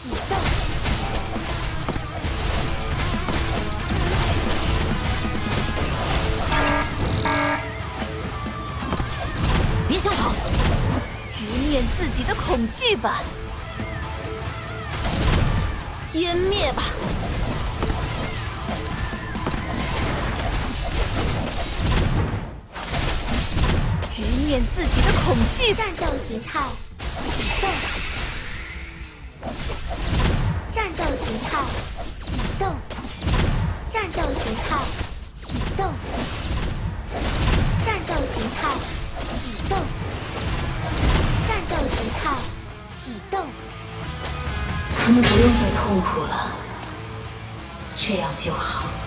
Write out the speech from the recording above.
启动。 别想跑！ 直面自己的恐惧吧，湮灭吧！直面自己的恐惧，战斗形态启动。战斗形态启动。战斗形态启动。战斗形态启动。战斗形态启动。 他们不用再痛苦了，这样就好。